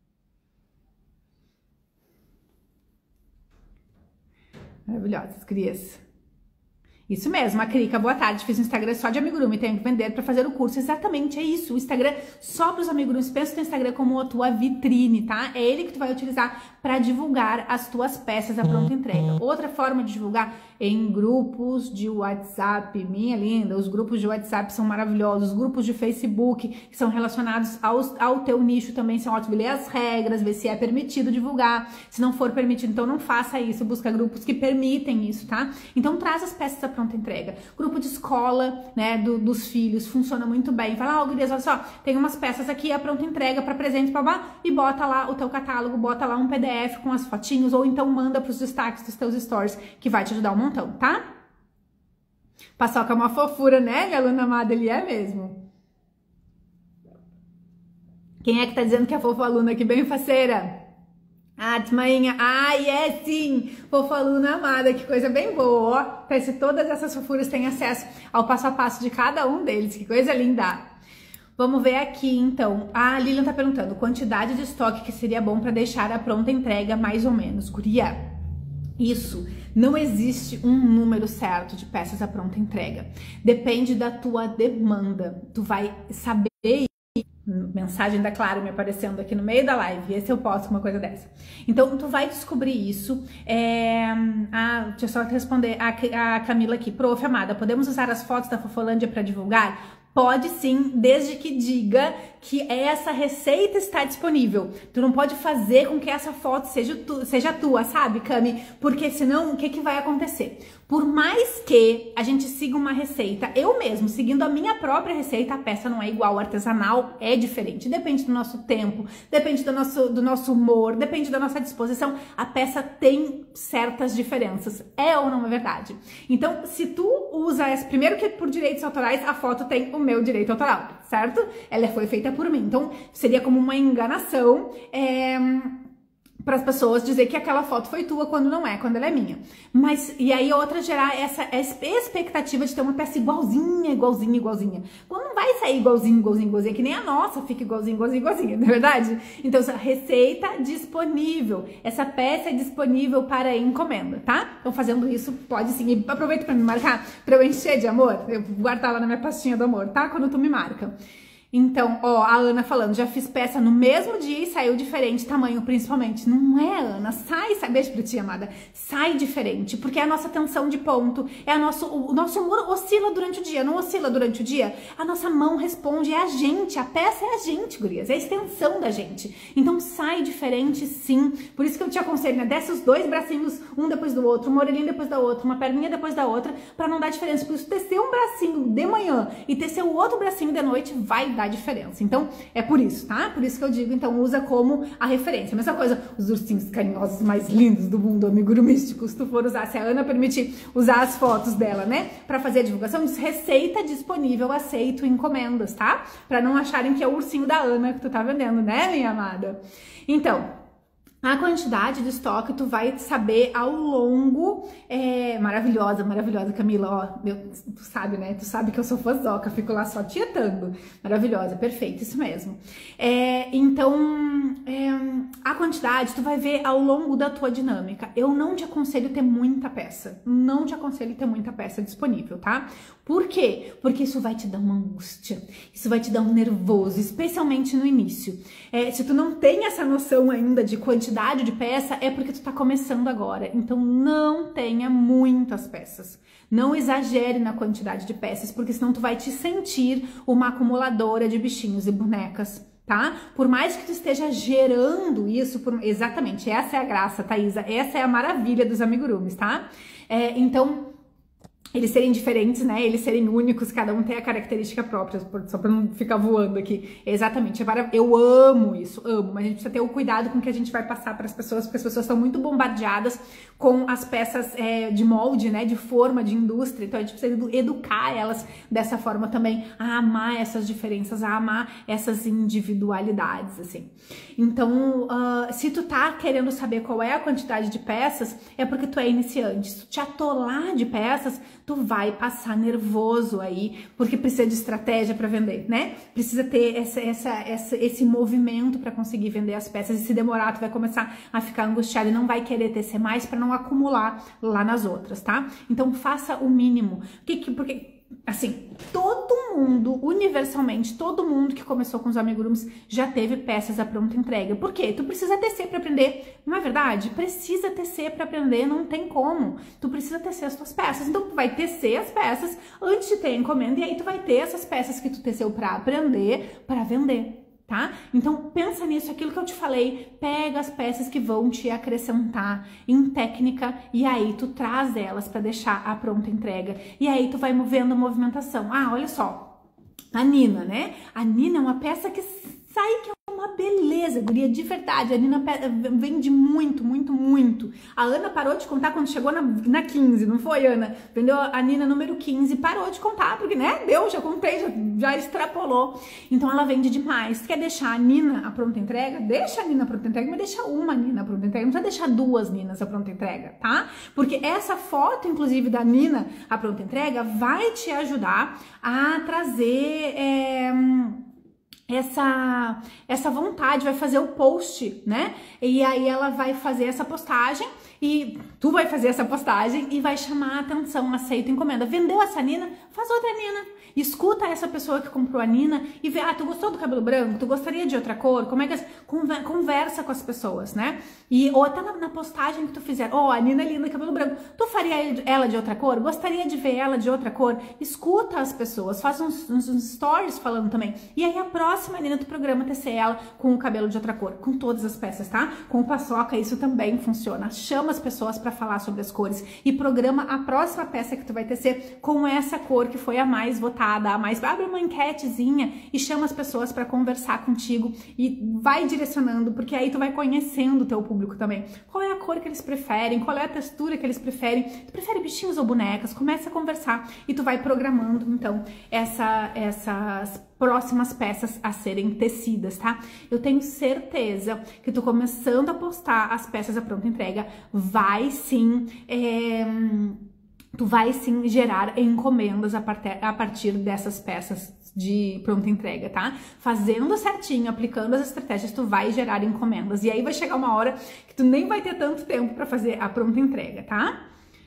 Maravilhosas, crias. Isso mesmo, a Krika, boa tarde, fiz um Instagram só de amigurumi, tenho que vender para fazer o curso. Exatamente, é isso, o Instagram só para os amigurumis. Pensa no teu Instagram como a tua vitrine, tá? É ele que tu vai utilizar para divulgar as tuas peças à pronta entrega. Outra forma de divulgar em grupos de WhatsApp, minha linda, os grupos de WhatsApp são maravilhosos, os grupos de Facebook que são relacionados aos, ao teu nicho também são ótimos. Lê as regras, vê se é permitido divulgar, se não for permitido, então não faça isso, busca grupos que permitem isso, tá? Então traz as peças à pronta entrega. Grupo de escola, né, do, dos filhos, funciona muito bem. Fala, ó, oh, gurias, olha só, tem umas peças aqui à pronta entrega para presente, babá, e bota lá o teu catálogo, bota lá um P D F com as fotinhos, ou então manda pros destaques dos teus stories, que vai te ajudar um montão, tá? Paçoca é uma fofura, né, minha aluna amada? Ele é mesmo. Quem é que tá dizendo que é fofa aluna aqui, bem faceira? Ah, Tmainha, ai, é sim, fofa aluna amada, que coisa bem boa, ó, para se todas essas fofuras têm acesso ao passo a passo de cada um deles, que coisa linda. Vamos ver aqui, então, a Lilian tá perguntando, quantidade de estoque que seria bom para deixar a pronta entrega, mais ou menos, guria, isso, não existe um número certo de peças à pronta entrega, depende da tua demanda, tu vai saber. Mensagem da Clara me aparecendo aqui no meio da live, esse eu posto uma coisa dessa. Então, tu vai descobrir isso. É... Ah, deixa eu só responder a, a Camila aqui. Prof, amada, podemos usar as fotos da Fofolândia para divulgar? Pode sim, desde que diga que essa receita está disponível. Tu não pode fazer com que essa foto seja, tu, seja tua, sabe, Cami? Porque senão, o que, que vai acontecer? Por mais que a gente siga uma receita, eu mesmo, seguindo a minha própria receita, a peça não é igual, o artesanal é diferente. Depende do nosso tempo, depende do nosso, do nosso humor, depende da nossa disposição. A peça tem certas diferenças. É ou não é verdade? Então, se tu usa essa, primeiro que por direitos autorais, a foto tem o meu direito autoral, certo? Ela foi feita por mim. Então, seria como uma enganação, é... para as pessoas dizer que aquela foto foi tua quando não é, quando ela é minha. Mas, e aí outra gerar essa expectativa de ter uma peça igualzinha, igualzinha, igualzinha. Quando não vai sair igualzinho, igualzinho, igualzinho, que nem a nossa fica igualzinho, igualzinho, igualzinho, não é verdade? Então, essa receita disponível. Essa peça é disponível para encomenda, tá? Então, fazendo isso, pode sim. E aproveita para me marcar, para eu encher de amor. Eu vou guardar lá na minha pastinha do amor, tá? Quando tu me marca. Então, ó, a Ana falando, já fiz peça no mesmo dia e saiu diferente, tamanho principalmente. Não é, Ana, sai, sai, beijo pra ti, amada, sai diferente, porque é a nossa tensão de ponto, é a nosso, o nosso humor oscila durante o dia, não oscila durante o dia, a nossa mão responde, é a gente, a peça é a gente, gurias, é a extensão da gente. Então sai diferente sim, por isso que eu te aconselho, né, desce os dois bracinhos, um depois do outro, uma orelhinha depois da outra, uma perninha depois da outra, pra não dar diferença, porque se tecer um bracinho de manhã e tecer o outro bracinho de noite, vai dá diferença. Então, é por isso, tá? Por isso que eu digo, então, usa como a referência. A mesma coisa, os ursinhos carinhosos mais lindos do mundo amigurumístico, se tu for usar, se a Ana permitir usar as fotos dela, né? Pra fazer a divulgação, diz receita disponível, aceito encomendas, tá? Pra não acharem que é o ursinho da Ana que tu tá vendendo, né, minha amada? Então, a quantidade de estoque tu vai saber ao longo, é, maravilhosa, maravilhosa, Camila, ó, meu, tu sabe, né, tu sabe que eu sou fãzoca, fico lá só tietando, maravilhosa, perfeito, isso mesmo. É, então, é, a quantidade tu vai ver ao longo da tua dinâmica. Eu não te aconselho ter muita peça, não te aconselho ter muita peça disponível, tá? Por quê? Porque isso vai te dar uma angústia, isso vai te dar um nervoso, especialmente no início. É, se tu não tem essa noção ainda de quantidade de peça, é porque tu tá começando agora. Então não tenha muitas peças. Não exagere na quantidade de peças, porque senão tu vai te sentir uma acumuladora de bichinhos e bonecas, tá? Por mais que tu esteja gerando isso, por... exatamente, essa é a graça, Thaisa, essa é a maravilha dos amigurumis, tá? É, então... eles serem diferentes, né? Eles serem únicos, cada um tem a característica própria, só pra não ficar voando aqui. Exatamente, eu amo isso, amo, mas a gente precisa ter o cuidado com o que a gente vai passar para as pessoas, porque as pessoas estão muito bombardeadas com as peças é, de molde, né? De forma, de indústria, então a gente precisa educar elas dessa forma também, a amar essas diferenças, a amar essas individualidades, assim. Então, uh, se tu tá querendo saber qual é a quantidade de peças, é porque tu é iniciante. Se tu te atolar de peças, tu vai passar nervoso aí, porque precisa de estratégia para vender, né? Precisa ter essa, essa, essa, esse movimento para conseguir vender as peças, e se demorar, tu vai começar a ficar angustiado e não vai querer tecer mais para não acumular lá nas outras, tá? Então, faça o mínimo. Porque, porque assim, todo mundo, universalmente, todo mundo que começou com os amigurumis já teve peças à pronta entrega. Por quê? Tu precisa tecer para aprender, não é verdade? Precisa tecer para aprender, não tem como. Tu precisa tecer as tuas peças. Então, tu vai tecer as peças antes de ter a encomenda, e aí tu vai ter essas peças que tu teceu para aprender, para vender. Tá? Então, pensa nisso, aquilo que eu te falei, pega as peças que vão te acrescentar em técnica e aí tu traz elas para deixar a pronta entrega. E aí tu vai movendo a movimentação. Ah, olha só, a Nina, né? A Nina é uma peça que sai que é uma beleza, guria, de verdade. A Nina vende muito, muito, muito. A Ana parou de contar quando chegou na, na quinze, não foi, Ana? Vendeu a Nina número quinze, parou de contar, porque, né, deu, já contei, já, já extrapolou. Então, ela vende demais. Quer deixar a Nina a pronta entrega? Deixa a Nina a pronta entrega, mas deixa uma Nina a pronta entrega. Não precisa deixar duas Ninas a pronta entrega, tá? Porque essa foto, inclusive, da Nina a pronta entrega vai te ajudar a trazer... É, essa essa vontade, vai fazer o post, né? E aí ela vai fazer essa postagem e tu vai fazer essa postagem e vai chamar a atenção, aceita encomenda. Vendeu essa Nina? Faz outra Nina. Escuta essa pessoa que comprou a Nina e vê, ah, tu gostou do cabelo branco? Tu gostaria de outra cor? Como é que... Conversa com as pessoas, né? E, ou até na, na postagem que tu fizer, oh, a Nina é linda, cabelo branco. Tu faria ela de outra cor? Gostaria de ver ela de outra cor? Escuta as pessoas, faz uns, uns, uns stories falando também. E aí a próxima Nina do programa tecer ela com o cabelo de outra cor, com todas as peças, tá? Com paçoca isso também funciona. Chama as pessoas para falar sobre as cores e programa a próxima peça que tu vai tecer com essa cor que foi a mais votada, a mais... Abre uma enquetezinha e chama as pessoas para conversar contigo e vai direcionando, porque aí tu vai conhecendo o teu público também. Qual é a cor que eles preferem? Qual é a textura que eles preferem? Tu prefere bichinhos ou bonecas? Começa a conversar e tu vai programando, então, essa, essas próximas peças a serem tecidas, tá? Eu tenho certeza que tu começando a postar as peças à pronta entrega, vai sim... É... tu vai sim gerar encomendas a partir, a partir dessas peças de pronta entrega, tá? Fazendo certinho, aplicando as estratégias, tu vai gerar encomendas. E aí vai chegar uma hora que tu nem vai ter tanto tempo para fazer a pronta entrega, tá?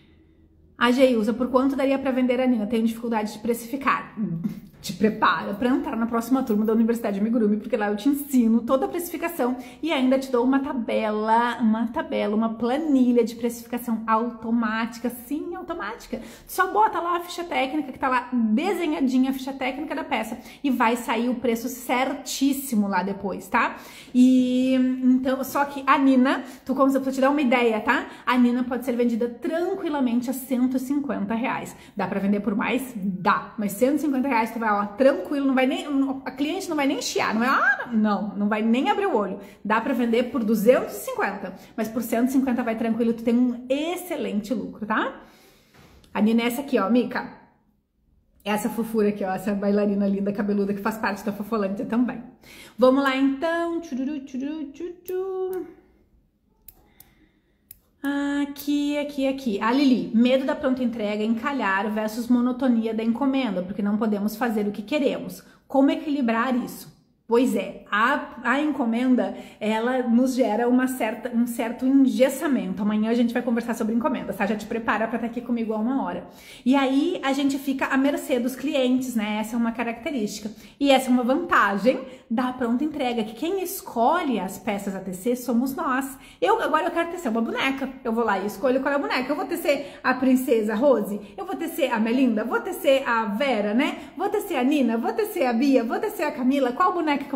A Geilza, por quanto daria para vender a Nina? Tenho dificuldade de precificar. Te prepara para entrar na próxima turma da Universidade Amigurumi, porque lá eu te ensino toda a precificação e ainda te dou uma tabela, uma tabela, uma planilha de precificação automática, sim, automática. Só bota lá a ficha técnica, que tá lá desenhadinha a ficha técnica da peça e vai sair o preço certíssimo lá depois, tá? E então, só que a Nina, tu, como pra te dar uma ideia, tá? A Nina pode ser vendida tranquilamente a cento e cinquenta reais. Dá para vender por mais? Dá, mas cento e cinquenta reais tu vai, ó, tranquilo, não vai nem, a cliente não vai nem chiar, não vai, ah, não, não vai nem abrir o olho. Dá para vender por duzentos e cinquenta, mas por cento e cinquenta vai tranquilo, tu tem um excelente lucro, tá? A Nina é essa aqui, ó, Mica. Essa fofura aqui, ó, essa bailarina linda, cabeluda, que faz parte da Fofolândia também. Vamos lá, então. Tchururu, tchururu, tchururu. Aqui, aqui, aqui. A Lili, medo da pronta entrega, encalhar versus monotonia da encomenda, porque não podemos fazer o que queremos. Como equilibrar isso? Pois é, a, a encomenda, ela nos gera uma certa, um certo engessamento. Amanhã a gente vai conversar sobre encomendas, tá? Já te prepara para estar aqui comigo a uma hora. E aí a gente fica à mercê dos clientes, né? Essa é uma característica. E essa é uma vantagem da pronta entrega, que quem escolhe as peças a tecer somos nós. Eu agora eu quero tecer uma boneca. Eu vou lá e escolho qual é a boneca. Eu vou tecer a princesa Rose, eu vou tecer a Melinda, vou tecer a Vera, né? Vou tecer a Nina, vou tecer a Bia, vou tecer a Camila. Qual boneca que eu vou tecer?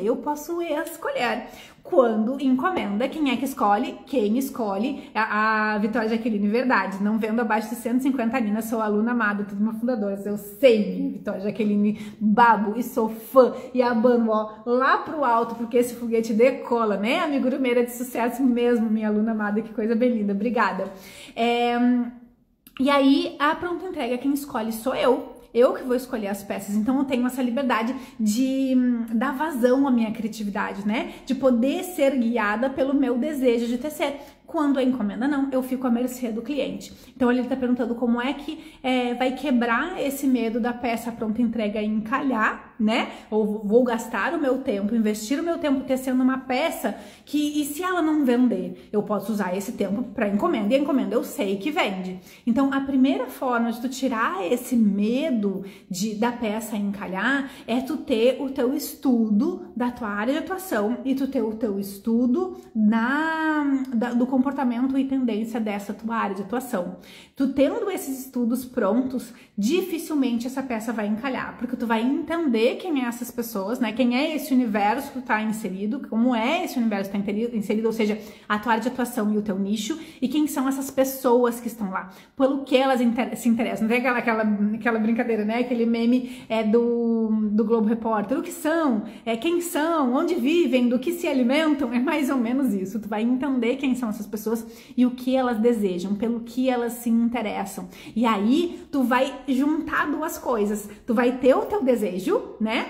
eu posso escolher. Quando encomenda, quem é que escolhe? Quem escolhe a, a Vitória Jaqueline Verdade. Não vendo abaixo de cento e cinquenta Nina, sou aluna amada, tudo uma fundadora. Eu sei, Vitória Jaqueline, babo e sou fã. E abano, ó, lá pro alto, porque esse foguete decola, né? Amigurumeira de sucesso mesmo, minha aluna amada, que coisa bem linda. Obrigada. É, e aí, a pronta entrega, quem escolhe sou eu. Eu que vou escolher as peças, então eu tenho essa liberdade de hum, dar vazão à minha criatividade, né? De poder ser guiada pelo meu desejo de tecer. Quando a encomenda não, eu fico à mercê do cliente. Então ele está perguntando como é que é, vai quebrar esse medo da peça pronta entrega e encalhar, né? Ou vou gastar o meu tempo, investir o meu tempo tecendo uma peça que, e se ela não vender, eu posso usar esse tempo para encomenda, e a encomenda eu sei que vende. Então a primeira forma de tu tirar esse medo de, da peça encalhar é tu ter o teu estudo da tua área de atuação e tu ter o teu estudo na, da, do comportamento e tendência dessa tua área de atuação. Tu tendo esses estudos prontos, dificilmente essa peça vai encalhar, porque tu vai entender quem é essas pessoas, né? Quem é esse universo que tu tá inserido, como é esse universo que tá inserido, ou seja, a tua área de atuação e o teu nicho, e quem são essas pessoas que estão lá, pelo que elas inter se interessam. Não tem aquela, aquela, aquela brincadeira, né? Aquele meme é do, do Globo Repórter. O que são? É, quem são? Onde vivem? Do que se alimentam? É mais ou menos isso. Tu vai entender quem são essas pessoas e o que elas desejam, pelo que elas se interessam. E aí tu vai juntar duas coisas. Tu vai ter o teu desejo, né?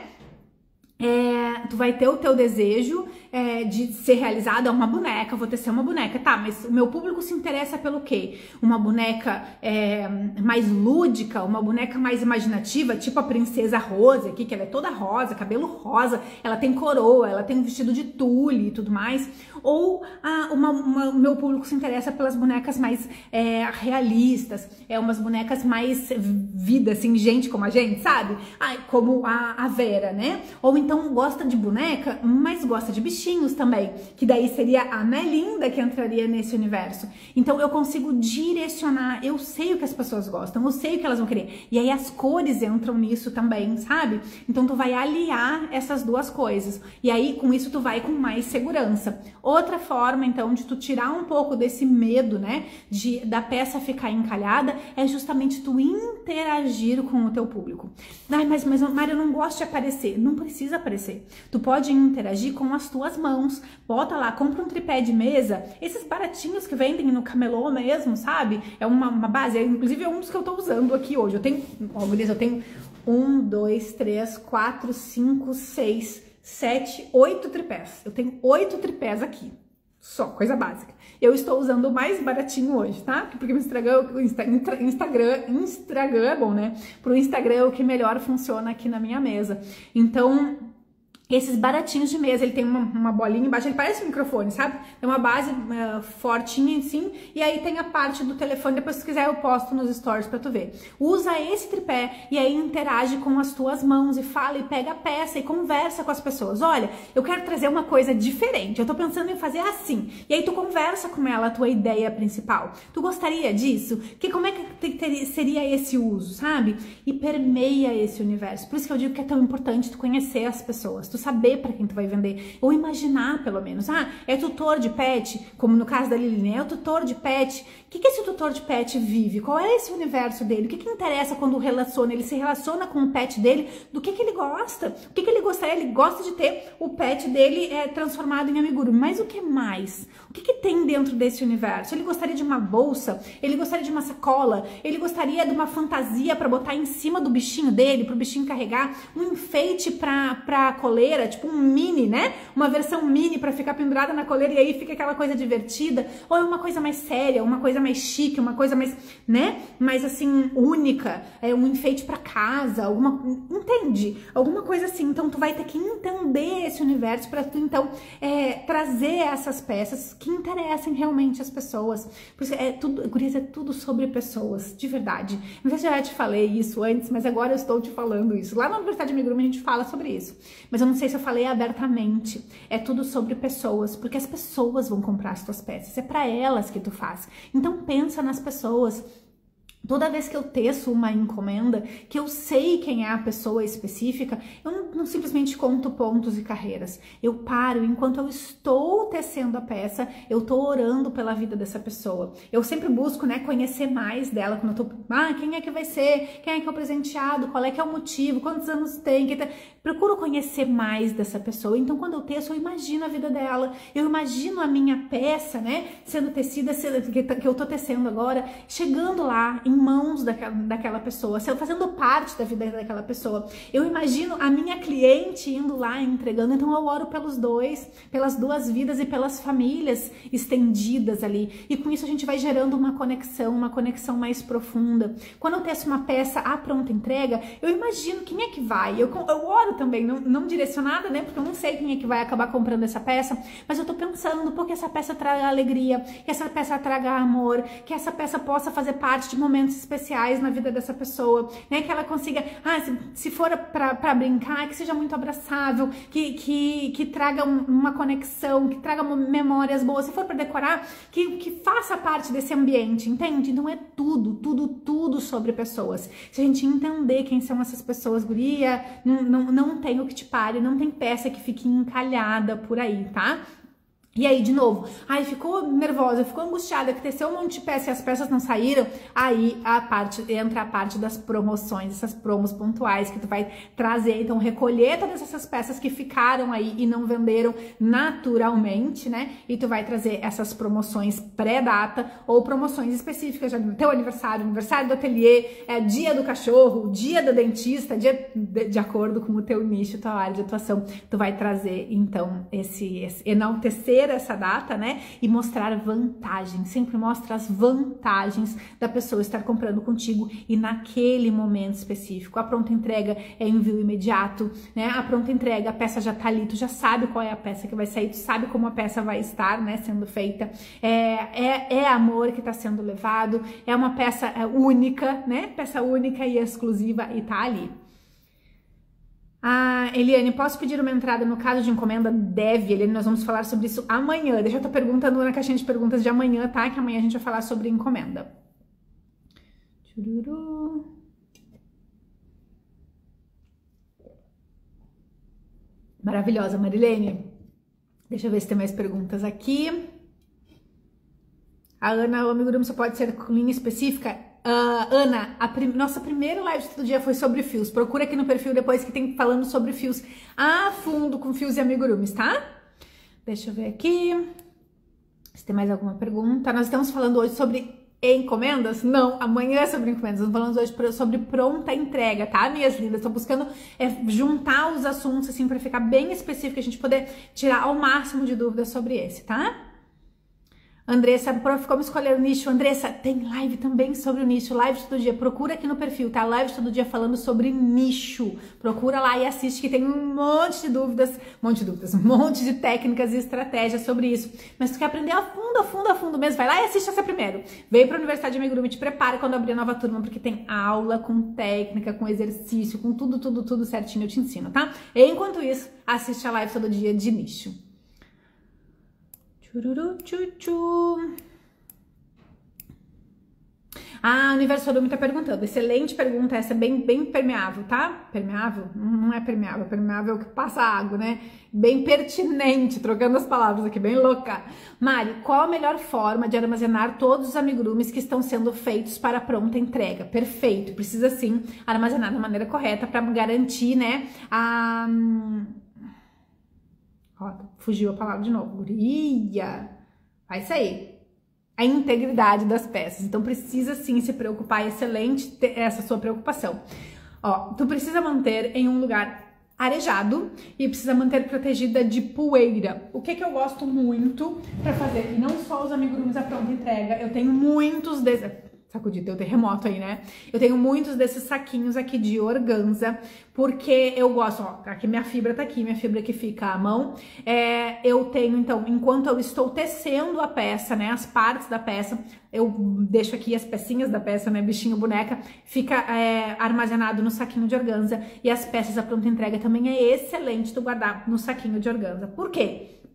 É, tu vai ter o teu desejo é, de ser realizada uma boneca, vou tecer uma boneca, tá, mas o meu público se interessa pelo quê? Uma boneca é, mais lúdica, uma boneca mais imaginativa, tipo a Princesa Rosa aqui, que ela é toda rosa, cabelo rosa, ela tem coroa, ela tem um vestido de tule e tudo mais, ou a, uma, uma, o meu público se interessa pelas bonecas mais é, realistas, é umas bonecas mais vida, assim, gente como a gente, sabe? Ah, como a, a Vera, né? Ou então gosta de boneca, mas gosta de bichinhos também, que daí seria a Melinda que entraria nesse universo. Então eu consigo direcionar, eu sei o que as pessoas gostam, eu sei o que elas vão querer. E aí as cores entram nisso também, sabe? Então tu vai aliar essas duas coisas. E aí com isso tu vai com mais segurança. Outra forma então de tu tirar um pouco desse medo, né, de da peça ficar encalhada, é justamente tu interagir com o teu público. Ai, mas, mas Mari, eu não gosto de aparecer. Não precisa aparecer. Tu pode interagir com as tuas mãos. Bota lá, compra um tripé de mesa, esses baratinhos que vendem no camelô mesmo, sabe? É uma, uma base, inclusive é um dos que eu tô usando aqui hoje. Eu tenho, ó, beleza, eu tenho um, dois, três, quatro, cinco, seis, sete, oito tripés. Eu tenho oito tripés aqui. Só, coisa básica. Eu estou usando o mais baratinho hoje, tá? Porque o Instagram, o Insta, Instagram, Instagram é bom, né? Pro Instagram é o que melhor funciona aqui na minha mesa. Então, esses baratinhos de mesa, ele tem uma, uma bolinha embaixo, ele parece um microfone, sabe? Tem uma base uh, fortinha assim, e aí tem a parte do telefone, depois se quiser eu posto nos stories pra tu ver. Usa esse tripé e aí interage com as tuas mãos e fala e pega a peça e conversa com as pessoas. Olha, eu quero trazer uma coisa diferente, eu tô pensando em fazer assim. E aí tu conversa com ela a tua ideia principal. Tu gostaria disso? Que, como é que ter, seria esse uso, sabe? E permeia esse universo. Por isso que eu digo que é tão importante tu conhecer as pessoas, tu saber para quem tu vai vender, ou imaginar pelo menos, ah, é tutor de pet, como no caso da Lili, é o tutor de pet, o que que esse tutor de pet vive? Qual é esse universo dele? O que que interessa quando relaciona? Ele se relaciona com o pet dele, do que que ele gosta? O que que ele gostaria? Ele gosta de ter o pet dele é, transformado em amigurumi, mas o que mais? O que que tem dentro desse universo? Ele gostaria de uma bolsa? Ele gostaria de uma sacola? Ele gostaria de uma fantasia para botar em cima do bichinho dele, para o bichinho carregar? Um enfeite para para coleira? Tipo um mini, né? Uma versão mini para ficar pendurada na coleira e aí fica aquela coisa divertida, ou é uma coisa mais séria, uma coisa mais chique, uma coisa mais, né? Mais assim, única, é um enfeite para casa, alguma, entende? Alguma coisa assim. Então tu vai ter que entender esse universo para tu então é, trazer essas peças que interessem realmente as pessoas. Porque é tudo, gurias, é tudo sobre pessoas, de verdade. Não sei se eu já te falei isso antes, mas agora eu estou te falando isso. Lá na Universidade Amigurumi a gente fala sobre isso, mas eu não sei se eu falei abertamente. É tudo sobre pessoas, porque as pessoas vão comprar as tuas peças, é para elas que tu faz. Então pensa nas pessoas. Toda vez que eu teço uma encomenda, que eu sei quem é a pessoa específica, eu não, não simplesmente conto pontos e carreiras. Eu paro, enquanto eu estou tecendo a peça, eu estou orando pela vida dessa pessoa. Eu sempre busco, né, conhecer mais dela, quando eu tô, ah, quem é que vai ser, quem é que é o presenteado, qual é que é o motivo, quantos anos tem, que tá... procuro conhecer mais dessa pessoa. Então, quando eu teço, eu imagino a vida dela, eu imagino a minha peça, né, sendo tecida, que eu tô tecendo agora, chegando lá, em mãos daquela, daquela pessoa, fazendo parte da vida daquela pessoa. Eu imagino a minha cliente indo lá entregando, então eu oro pelos dois, pelas duas vidas e pelas famílias estendidas ali. E com isso a gente vai gerando uma conexão, uma conexão mais profunda. Quando eu teço uma peça à pronta entrega, eu imagino quem é que vai. Eu, eu oro também, não, não direcionada, né? Porque eu não sei quem é que vai acabar comprando essa peça, mas eu tô pensando, pô, que essa peça traga alegria, que essa peça traga amor, que essa peça possa fazer parte de momentos especiais na vida dessa pessoa, né? Que ela consiga, ah, se, se for para brincar, que seja muito abraçável, que, que, que traga um, uma conexão, que traga memórias boas. Se for para decorar, que, que faça parte desse ambiente, entende? Então é tudo, tudo, tudo sobre pessoas. Se a gente entender quem são essas pessoas, guria, não, não, não tem o que te pare, não tem peça que fique encalhada por aí, tá? E aí, de novo, aí ficou nervosa, ficou angustiada, que teceu um monte de peça e as peças não saíram, aí a parte, entra a parte das promoções, essas promos pontuais que tu vai trazer, então recolher todas essas peças que ficaram aí e não venderam naturalmente, né? E tu vai trazer essas promoções pré-data ou promoções específicas, já no teu aniversário, aniversário do ateliê, é, dia do cachorro, dia do dentista, dia de, de acordo com o teu nicho, tua área de atuação, tu vai trazer, então, esse, esse enaltecer essa data, né, e mostrar vantagens, sempre mostra as vantagens da pessoa estar comprando contigo e naquele momento específico. A pronta entrega é envio imediato, né, a pronta entrega, a peça já tá ali, tu já sabe qual é a peça que vai sair, tu sabe como a peça vai estar, né, sendo feita, é, é, é amor que tá sendo levado, é uma peça única, né, peça única e exclusiva e tá ali. Ah, Eliane, posso pedir uma entrada no caso de encomenda? Deve, Eliane, nós vamos falar sobre isso amanhã. Deixa eu tua pergunta na caixinha de perguntas de amanhã, tá? Que amanhã a gente vai falar sobre encomenda. Chururu. Maravilhosa, Marilene. Deixa eu ver se tem mais perguntas aqui. A Ana, o amigurumi só pode ser com linha específica? Uh, Ana, a prim nossa primeira live de todo dia foi sobre fios. Procura aqui no perfil depois que tem falando sobre fios a fundo com fios e amigurumis, tá? Deixa eu ver aqui se tem mais alguma pergunta. Nós estamos falando hoje sobre encomendas? Não, amanhã é sobre encomendas. Estamos falando hoje sobre pronta entrega, tá, minhas lindas? Estou buscando é, juntar os assuntos assim para ficar bem específico, a gente poder tirar ao máximo de dúvidas sobre esse, tá? Andressa, prof, como escolher o nicho? Andressa, tem live também sobre o nicho, live de todo dia, procura aqui no perfil, tá? Live de todo dia falando sobre nicho, procura lá e assiste que tem um monte de dúvidas, um monte de dúvidas, um monte de técnicas e estratégias sobre isso, mas tu quer aprender a fundo, a fundo, a fundo mesmo, vai lá e assiste essa primeiro, vem pra Universidade de Amigurumi, te prepara quando abrir a nova turma, porque tem aula com técnica, com exercício, com tudo, tudo, tudo certinho, eu te ensino, tá? Enquanto isso, assiste a live todo dia de nicho. Ah, o Universo Arumi tá perguntando. Excelente pergunta, essa é bem, bem permeável, tá? Permeável? Não é permeável, permeável é o que passa água, né? Bem pertinente, trocando as palavras aqui, bem louca. Mari, qual a melhor forma de armazenar todos os amigurumis que estão sendo feitos para pronta entrega? Perfeito, precisa sim armazenar da maneira correta para garantir, né, a... Ó, fugiu a palavra de novo. Guria. Vai sair. A integridade das peças. Então, precisa sim se preocupar. Excelente ter essa sua preocupação. Ó, tu precisa manter em um lugar arejado e precisa manter protegida de poeira. O que que eu gosto muito pra fazer? E não só os amigurumis à pronta entrega. Eu tenho muitos desses... Sacudir, deu terremoto aí, né? Eu tenho muitos desses saquinhos aqui de organza, porque eu gosto, ó, aqui minha fibra tá aqui, minha fibra que fica à mão. É, eu tenho, então, enquanto eu estou tecendo a peça, né, as partes da peça, eu deixo aqui as pecinhas da peça, né, bichinho, boneca, fica é, armazenado no saquinho de organza, e as peças à pronta entrega também é excelente tu guardar no saquinho de organza. Por quê?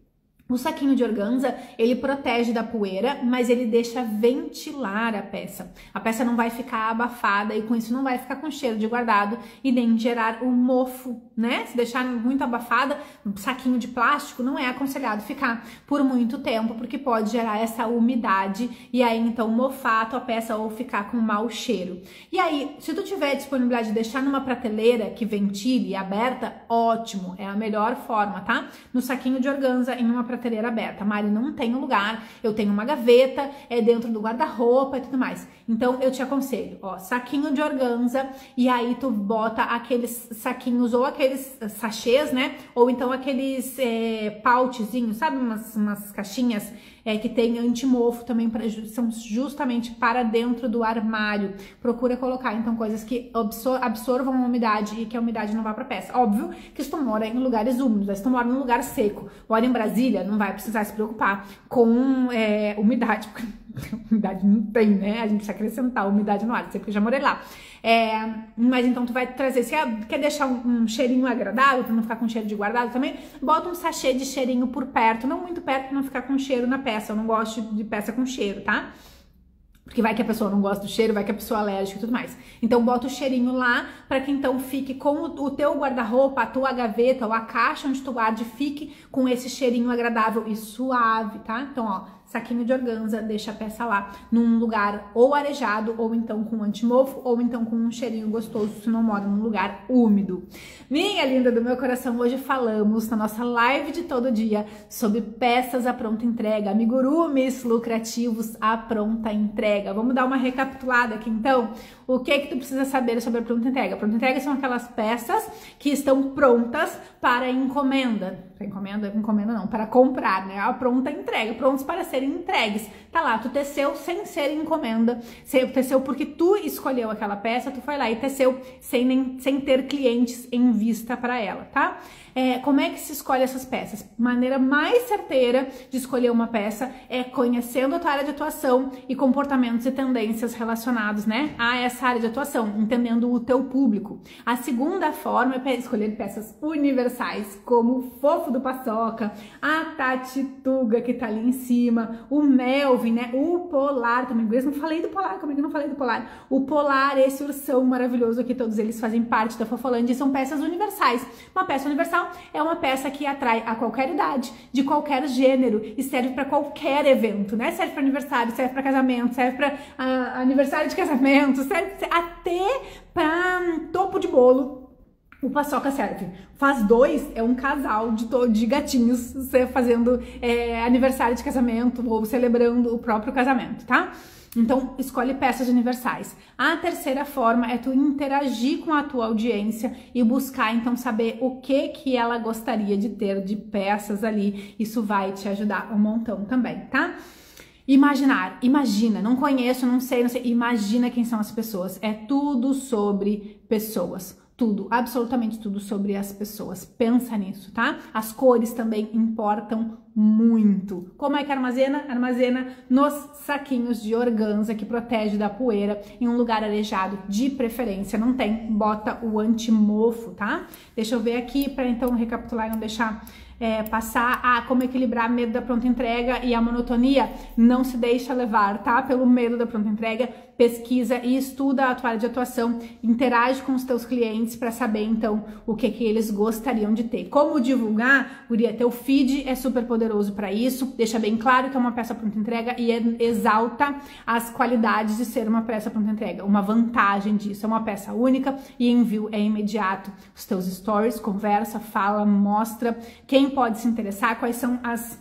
O saquinho de organza, ele protege da poeira, mas ele deixa ventilar a peça. A peça não vai ficar abafada e com isso não vai ficar com cheiro de guardado e nem gerar um mofo, né? Se deixar muito abafada, um saquinho de plástico, não é aconselhado ficar por muito tempo, porque pode gerar essa umidade e aí então mofar a tua peça ou ficar com mau cheiro. E aí, se tu tiver disponibilidade de deixar numa prateleira que ventile aberta, ótimo, é a melhor forma, tá? No saquinho de organza, em uma prateleira aberta. Mari, não tem um lugar, eu tenho uma gaveta, é dentro do guarda-roupa e tudo mais. Então, eu te aconselho, ó, saquinho de organza, e aí tu bota aqueles saquinhos ou aqueles sachês, né? Ou então aqueles é, pouchzinhos, sabe? Umas, umas caixinhas é, que tem antimofo também, pra, são justamente para dentro do armário. Procura colocar, então, coisas que absor absorvam a umidade e que a umidade não vá para a peça. Óbvio que se tu mora em lugares úmidos, se tu mora num lugar seco, mora em Brasília, não vai precisar se preocupar com é, umidade, porque umidade não tem, né? A gente precisa acrescentar umidade no ar, sei porque eu já morei lá. É, mas então tu vai trazer, se quer deixar um, um cheirinho agradável, pra não ficar com cheiro de guardado também, bota um sachê de cheirinho por perto, não muito perto pra não ficar com cheiro na peça. Eu não gosto de peça com cheiro, tá? Porque vai que a pessoa não gosta do cheiro, vai que a pessoa é alérgica e tudo mais. Então bota o cheirinho lá para que então fique com o, o teu guarda-roupa, a tua gaveta ou a caixa onde tu guarde, fique com esse cheirinho agradável e suave, tá? Então, ó, saquinho de organza, deixa a peça lá num lugar ou arejado, ou então com antimofo, ou então com um cheirinho gostoso se não mora num lugar úmido. Minha linda do meu coração, hoje falamos na nossa live de todo dia sobre peças à pronta entrega, amigurumis lucrativos à pronta entrega. Vamos dar uma recapitulada aqui então? O que que tu precisa saber sobre a pronta entrega? A pronta entrega são aquelas peças que estão prontas para encomenda. Para encomenda? Encomenda não, para comprar, né? A pronta entrega, prontos para serem entregues. Tá lá, tu teceu sem ser encomenda, teceu porque tu escolheu aquela peça, tu foi lá e teceu sem, nem, sem ter clientes em vista para ela, tá? É, como é que se escolhe essas peças? Maneira mais certeira de escolher uma peça é conhecendo a tua área de atuação e comportamentos e tendências relacionados, né, a essa área de atuação, entendendo o teu público. A segunda forma é escolher peças universais, como o Fofo do Paçoca, a Tati Tuga, que tá ali em cima, o Melvin, né, o Polar, também, eu não falei do Polar, como é que eu não falei do Polar? O Polar, esse ursão maravilhoso aqui, todos eles fazem parte da Fofolândia e são peças universais. Uma peça universal é uma peça que atrai a qualquer idade, de qualquer gênero e serve para qualquer evento, né? Serve para aniversário, serve para casamento, serve para uh, aniversário de casamento, serve até para topo de bolo. O Paçoca serve. Faz dois, é um casal de, de gatinhos fazendo é, aniversário de casamento ou celebrando o próprio casamento, tá? Então, escolhe peças universais. A terceira forma é tu interagir com a tua audiência e buscar, então, saber o que que ela gostaria de ter de peças ali. Isso vai te ajudar um montão também, tá? Imaginar, imagina, não conheço, não sei, não sei, imagina quem são as pessoas. É tudo sobre pessoas. Tudo, absolutamente tudo sobre as pessoas. Pensa nisso, tá? As cores também importam muito. Como é que armazena? Armazena nos saquinhos de organza que protege da poeira em um lugar arejado, de preferência. Não tem, bota o antimofo, tá? Deixa eu ver aqui para então recapitular e não deixar é, passar. Ah, como equilibrar medo da pronta entrega e a monotonia. Não se deixa levar, tá? Pelo medo da pronta entrega. Pesquisa e estuda a tua área de atuação, interage com os teus clientes para saber então o que que eles gostariam de ter. Como divulgar? Guria, teu feed é super poderoso para isso, deixa bem claro que é uma peça pronta entrega e exalta as qualidades de ser uma peça pronta entrega. Uma vantagem disso, é uma peça única e envio é imediato. Os teus stories, conversa, fala, mostra quem pode se interessar, quais são as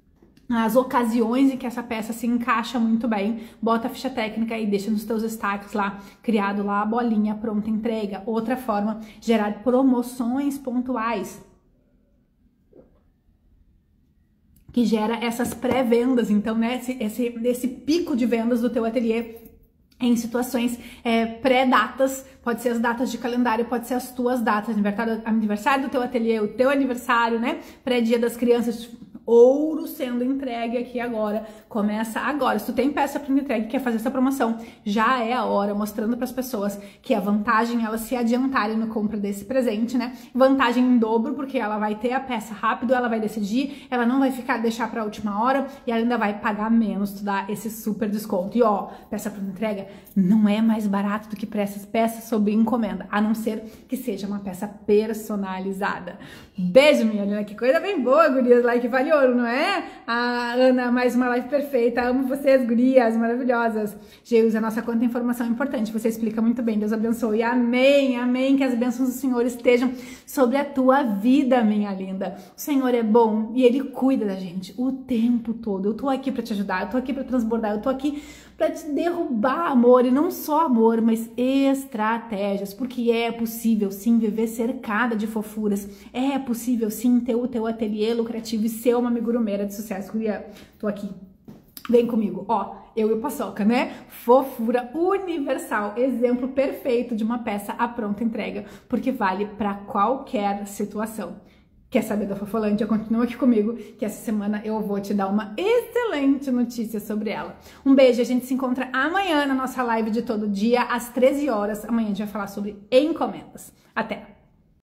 as ocasiões em que essa peça se encaixa muito bem, bota a ficha técnica e deixa nos teus destaques lá, criado lá a bolinha pronta entrega. Outra forma, gerar promoções pontuais, que gera essas pré-vendas, então, né, esse, esse, esse pico de vendas do teu ateliê em situações é, pré-datas, pode ser as datas de calendário, pode ser as tuas datas, aniversário, aniversário do teu ateliê, o teu aniversário, né, pré-dia das crianças, ouro sendo entregue aqui agora. Começa agora. Se tu tem peça para entregue e quer fazer essa promoção, já é a hora, mostrando para as pessoas que a vantagem é elas se adiantarem na compra desse presente, né? Vantagem em dobro, porque ela vai ter a peça rápido, ela vai decidir, ela não vai ficar deixar para a última hora e ela ainda vai pagar menos, tu dá esse super desconto. E ó, peça para entrega não é mais barato do que para essas peças sob encomenda, a não ser que seja uma peça personalizada. Beijo, minha linda, que coisa bem boa, gurias, like vale ouro, não é? A Ana, mais uma live perfeita, amo vocês, gurias, maravilhosas. Geus, a nossa conta é informação importante, você explica muito bem, Deus abençoe, amém, amém, que as bênçãos do Senhor estejam sobre a tua vida, minha linda. O Senhor é bom e Ele cuida da gente o tempo todo. Eu tô aqui pra te ajudar, eu tô aqui pra transbordar, eu tô aqui pra te derrubar amor, e não só amor, mas estratégias, porque é possível sim viver cercada de fofuras, é possível sim ter o teu ateliê lucrativo e ser uma amigurumeira de sucesso. Guria, tô aqui. Vem comigo, ó, eu e o Paçoca, né? Fofura universal, exemplo perfeito de uma peça à pronta entrega, porque vale para qualquer situação. Quer saber da Fofolândia? Continua aqui comigo, que essa semana eu vou te dar uma excelente notícia sobre ela. Um beijo, a gente se encontra amanhã na nossa live de todo dia, às treze horas. Amanhã a gente vai falar sobre encomendas. Até!